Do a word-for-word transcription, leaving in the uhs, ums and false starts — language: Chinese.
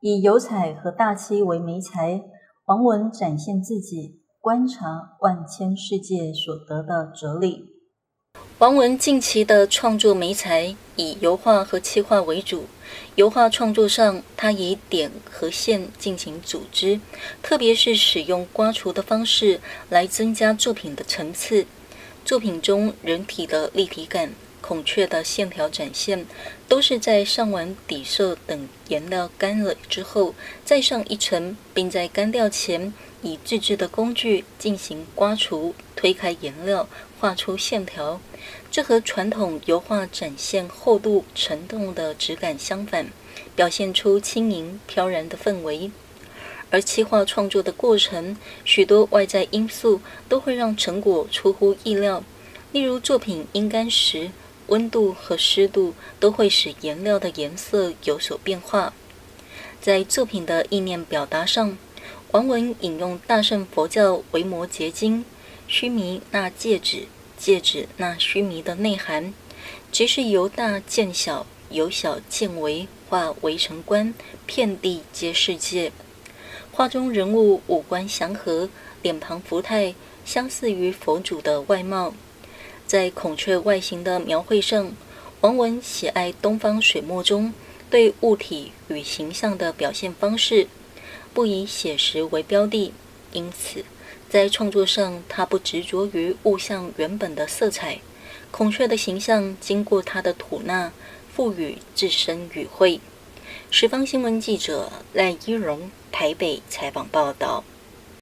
以油彩和大漆为媒材，王文展现自己观察万千世界所得的哲理。 王文近期的创作媒材以油画和漆画为主。油画创作上，他以点和线进行组织，特别是使用刮除的方式来增加作品的层次。作品中人体的立体感、孔雀的线条展现，都是在上完底色等颜料干了之后，再上一层，并在干掉前以自制的工具进行刮除，推开颜料，画出线条。这和传统油画展现厚度、沉重的质感相反，表现出轻盈飘然的氛围。而漆画创作的过程，许多外在因素都会让成果出乎意料，例如作品阴干时，温度和湿度都会使颜料的颜色有所变化。在作品的意念表达上，王文引用大乘佛教维摩诘经须弥那戒指，戒指那须弥的内涵，即是由大见小，由小见微，化为成观，遍地皆世界。画中人物五官祥和，脸庞福态，相似于佛祖的外貌。在孔雀外形的描绘上，王文喜爱东方水墨中对物体与形象的表现方式，不以写实为标的，因此在创作上他不执着于物象原本的色彩，孔雀的形象经过他的吐纳，赋予自身语汇。十方新闻记者赖依荣台北采访报道。